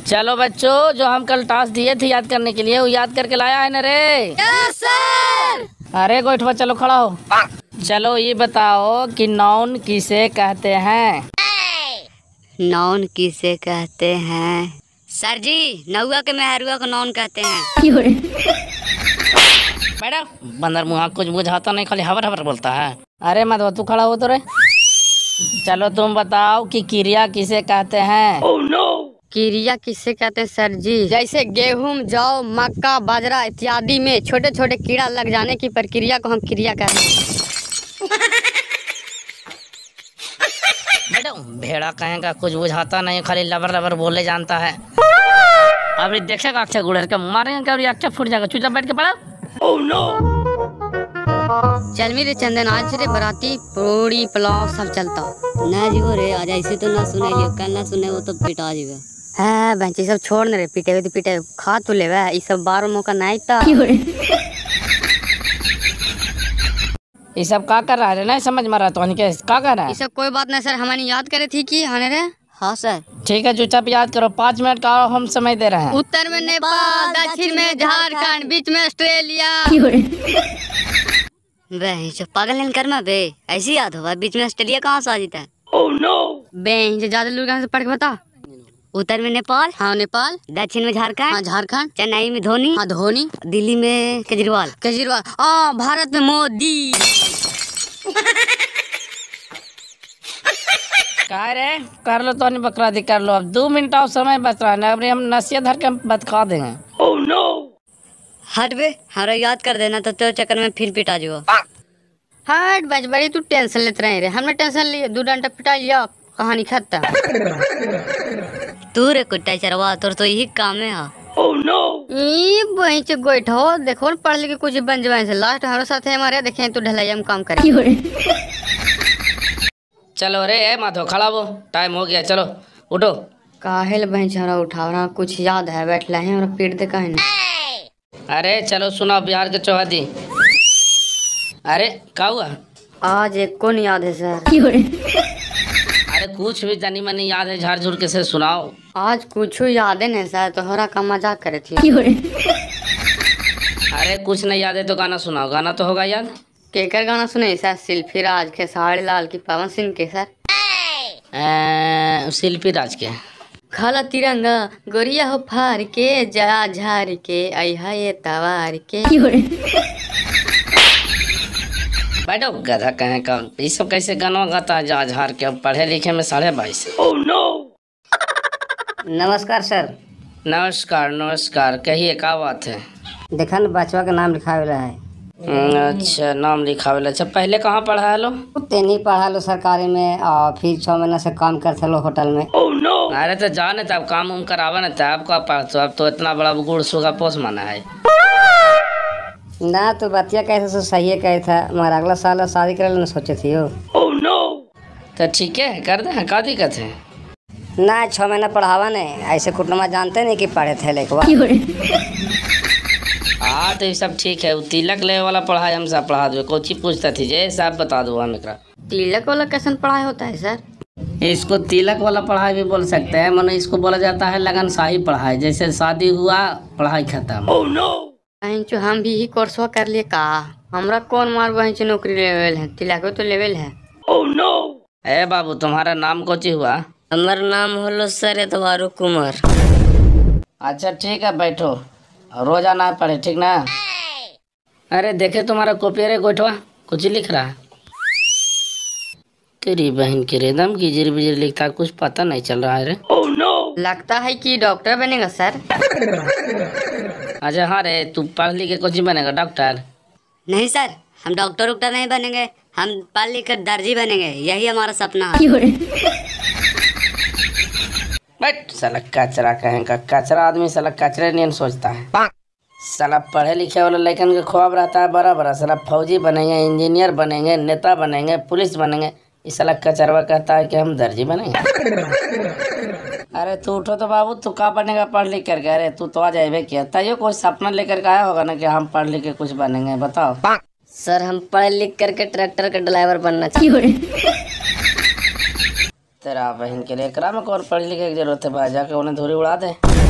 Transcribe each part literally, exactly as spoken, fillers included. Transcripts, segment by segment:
चलो बच्चों, जो हम कल टास्क दिए थे याद करने के लिए, वो याद करके लाया है ना रे? Yes sir. अरे गोइठवा चलो खड़ा हो। चलो ये बताओ कि नाउन किसे कहते हैं? नाउन किसे कहते हैं? सर जी, नौआ के मेहरुआ को नाउन कहते हैं। मैडम बंदर मुँह कुछ बुझाता नहीं, खाली हबर हबर बोलता है। अरे मधुआ तू खड़ा हो तो रे। चलो तुम बताओ कि क्रिया किसे कहते हैं? oh, no! क्रिया किसे कहते हैं सर जी? जैसे गेहूं, जौ, मक्का, बाजरा इत्यादि में छोटे छोटे कीड़ा लग जाने की प्रक्रिया को हम क्रिया कहते हैं। मैडम भेड़ा कहेगा कुछ बुझाता नहीं, खाली लबर लबर बोले जानता है। अभी देखेगा अच्छा गुड़र के मारेंगे और अच्छा फूट जाएगा। चुपचाप बैठ के पड़ा। oh, no! चल मेरे चंदन, आज रे बराती पूरी पुलाव सब चलता ना जीवो रे। आज ऐसे तो ना सुने लियो, कल ना सुने वो तो पिटा जीवे। हाँ बंची सब छोड़ रे, पीटे हुए तो पीटे, खा तो ले ये सब बारो मौका नहीं था। ये सब का कर रहा है? नहीं समझ में रहा तो क्या का कर रहा है? ये सब कोई बात नहीं सर, हमारी याद करे थी कि हने रे। हाँ सर ठीक है, चुपचाप याद करो। पाँच मिनट का हम समय दे रहे हैं। उत्तर में नेपाल, दक्षिण में झारखंड, बीच में ऑस्ट्रेलिया। बे जो पागल नहीं कर बे, ऐसी याद होगा। बीच में ऑस्ट्रेलिया कहाँ से आ जाता है? oh, no! बे जो ज्यादा लोग से पढ़ के बता। उत्तर में नेपाल, हाँ नेपाल। दक्षिण में झारखंड, हाँ झारखंड। चेन्नई में धोनी, हाँ धोनी। दिल्ली में केजरीवाल, केजरीवाल। आ भारत में मोदी। कह रे कर लो तो नहीं बकरा दी कर लो। अब दो मिनट और समय बच रहा है, अब हम नसिया धर के बतखा देंगे। oh, no! हट बे, हमारा याद कर देना तो तो चक्कर में फिर पिटा जो। हट बच बड़ी तू टेंशन लेते रहे रे, हमने टेंशन लिए। दो डंडा पिटा लिया, कहानी खत्म। तू रे कुत्ता चरवा, तोर तो यही काम है। oh, no! ई वहीं से गोइठो देखो पढ़ लिख के कुछ बन जाए से। लास्ट हमारे साथ है हमारे, देखें तू ढलैया में काम करे। चलो रे माधो खड़ा वो, टाइम हो गया, चलो उठो। काहेल बहन छरा उठावना, कुछ याद है बैठला है और पीट दे कहीं। अरे चलो सुनो बिहार के चौहदी। अरे क्या हुआ? आज एक कौन याद है सर? अरे कुछ भी जानी मनी याद है, झाड़ झूड़ के से सुनाओ। आज कुछ याद है नहीं सर, तोहरा का मजाक करे थी। अरे कुछ नहीं याद है तो गाना सुनाओ। गाना तो होगा याद। केकर गाना सुने सर? शिल्पी राज के, साड़ी लाल की, पवन सिंह के सर। शिल्पी राज के। खाला तिरंगा गोरिया हो फार के, जा झार के अहा ये तवार के। बैठो गधा कहे का, ये सब कैसे गाना गाता है जा झार के? अब पढ़े लिखे में साढ़े बाईस। oh, no! नमस्कार सर। नमस्कार नमस्कार, कहिए क्या बात है? देखा न बचवा का नाम लिखा हुआ है। अच्छा नाम लिखा हुआ। अच्छा पहले कहाँ पढ़ा है लो? तेनी पढ़ा लो सरकारी में, और फिर छह महीना से काम करते लो होटल में। oh, no! अरे तो जाने तब काम उम करावा न था आपका पास, तो अब तो इतना बड़ा गुड़ सुगा पोस माना है ना। तो बतिया कैसे सो सही है कहे था, मगर अगला साल शादी करे ना सोचे थी हो। oh, no! तो ठीक है कर दे, क्या दिक्कत है? ना छह महीना पढ़ावा नहीं, ऐसे कुटुम्बा जानते नहीं कि पढ़े थे लेके। हाँ तो ये सब ठीक है। वो तिलक ले वाला पढ़ाई हम सब पढ़ा दो। कोची पूछता थी जे सब बता दो हम एकरा। तिलक वाला कैसे पढ़ाई होता है सर? इसको तिलक वाला पढ़ाई भी बोल सकते हैं, माने इसको बोला जाता है लगन शाही पढ़ाई। जैसे शादी हुआ पढ़ाई खत्म। oh, no! जो हम भी ही कोर्स कर लिए का, हमरा कौन मार वहीं नौकरी लेवल है, तिलक तो लेवल है। oh, no! ए बाबू तुम्हारा नाम कोची हुआ? हमारा नाम होलो सर एतवारो कुमार। अच्छा ठीक है बैठो, रोज आना पड़े ठीक ना? अरे देखे तुम्हारा कॉपी रे गोठवा कुछ लिख रहा है। तेरी बहन के रेदम की जिर बिजिर लिखता, कुछ पता नहीं चल रहा है रे। oh, no! लगता है कि डॉक्टर बनेगा सर। अच्छा हाँ रे, तू पढ़ लिख के कुछ बनेगा डॉक्टर? नहीं सर, हम डॉक्टर उक्टर नहीं बनेंगे, हम पढ़ लिख कर दर्जी बनेंगे, यही हमारा सपना है। बट साला कचरा कहेगा, कचरा आदमी साला कचरे नहीं सोचता है। साला पढ़े लिखे वाला लड़कन के ख्वाब रहता है बड़ा बड़ा, साला फौजी बनेंगे, इंजीनियर बनेंगे, नेता बनेंगे, पुलिस बनेंगे। इस साला कचरवा कहता है कि हम दर्जी बनेंगे। अरे तू उठो तो बाबू, तू क्या बनेगा पढ़ लिख कर? अरे तू तो आ जाए क्या तैयो कोई सपना लेकर के आया होगा ना कि हम पढ़ लिख के कुछ बनेंगे, बताओ। सर हम पढ़ लिख करके ट्रैक्टर का ड्राइवर बनना चाहिए। तेरा बहन के लिए एकरा में कौन पढ़ लिखे की जरूरत है भाई, जाके उन्हें धूरी उड़ा दे।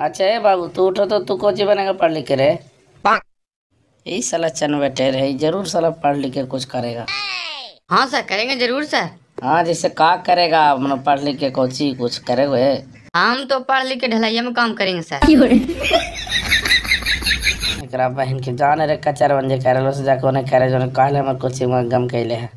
अच्छा है बाबू, तू उठो तो तू कोची बनेगा पढ़ लिख के रे? यही साला चन बैठे रहे, जरूर साला पढ़ लिख के कुछ करेगा। हाँ सर, करेंगे जरूर सर। हाँ जैसे का करेगा, मतलब पढ़ लिख के कोची कुछ करेगा? हम तो पढ़ लिख के ढलैया में काम करेंगे सर। एकरा बहन के जान रे कचर बन जे करे से जाके उन्हें करे जो कहले हमर कोचिंग में गम कैले है।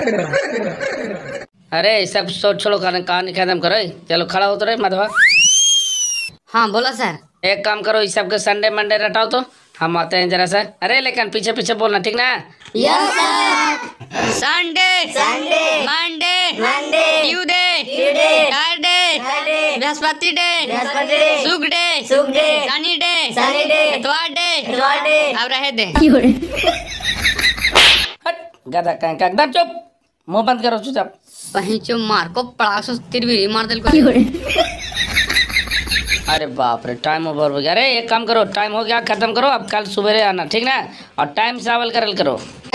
अरे सब सोच छोड़ो, खाने कहानी खत्म करो, चलो खड़ा हो तो रे माधवा। हाँ बोला सर। एक काम करो, इस सबके संडे मंडे रटाओ तो हम आते हैं जरा सा। अरे लेकिन पीछे पीछे बोलना, ठीक ना? Yes sir. Sunday Sunday Monday Monday Tuesday Tuesday Thursday Thursday Brihaspati day Brihaspati day Shukra day Shukra day Shani day Shani day इतवार डे इतवार डे अब रहे दे। हट गधा कहीं का, एकदम चुप, मुंह बंद करो चुपचाप। वहीं चो मार को पड़ा सो तिरवी मार दिल को। अरे बाप रे, टाइम ओवर हो गया। अरे एक काम करो, टाइम हो गया, खत्म करो, अब कल सुबह आना, ठीक ना? और टाइम से आवल करल करो।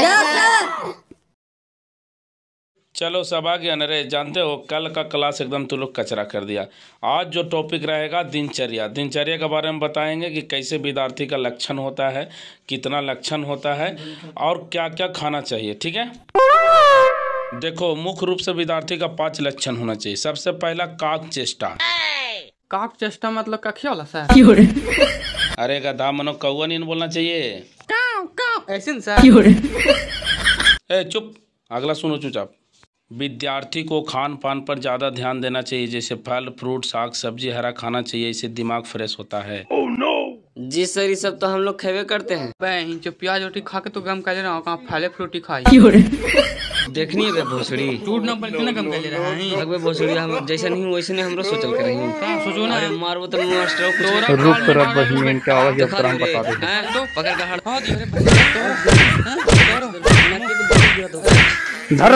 चलो सब आ गया न रे। जानते हो कल का क्लास एकदम तुम लोग कचरा कर दिया। आज जो टॉपिक रहेगा दिनचर्या, दिनचर्या के बारे में बताएंगे कि कैसे विद्यार्थी का लक्षण होता है, कितना लक्षण होता है और क्या क्या खाना चाहिए, ठीक है? देखो मुख्य रूप से विद्यार्थी का पांच लक्षण होना चाहिए। सबसे पहला काक चेष्टा। काक चेष्टा मतलब कखिया वाला सर? अरे गधा मनो, कौआ नहीं बोलना चाहिए। काव काव ऐसे सर। ए चुप, अगला सुनो चुपचाप। विद्यार्थी को खान पान पर ज़्यादा ध्यान देना चाहिए, जैसे फल फ्रूट साग सब्जी हरा खाना चाहिए, इससे दिमाग फ्रेश होता है। oh, no! जी सर, ये सब तो हम लोग खेवे करते हैं। बहन जो प्याज रोटी खा के तो गम कर रहा हूँ, फले फ्रूटी खाई। देखनी है भोसड़ी, टूट ना पड़ कितना गम कर रहा है। अगवे भोसड़ी हम जैसे नहीं वैसे नहीं हमरो सोचल कर रही हूँ। सोचो ना, मारबो तो मास्टर कुछ रुक कर अब बहिन इनका आवाज इस तरह बता दे। हैं तो पकड़ के हाथ हाँ दियो रे।